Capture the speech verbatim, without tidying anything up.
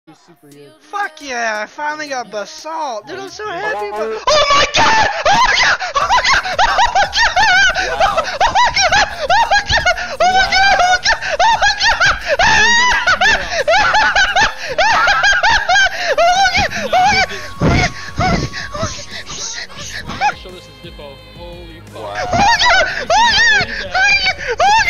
Fuck yeah, I finally got basalt. Dude, I'm so happy about Oh my god! Oh my god! Oh my god! Oh my god! Oh my god! Oh my god! Oh my god! Oh my god! Oh my god! Show this to Dippo. Holy fuck. Oh my god! Oh my god! Oh my god!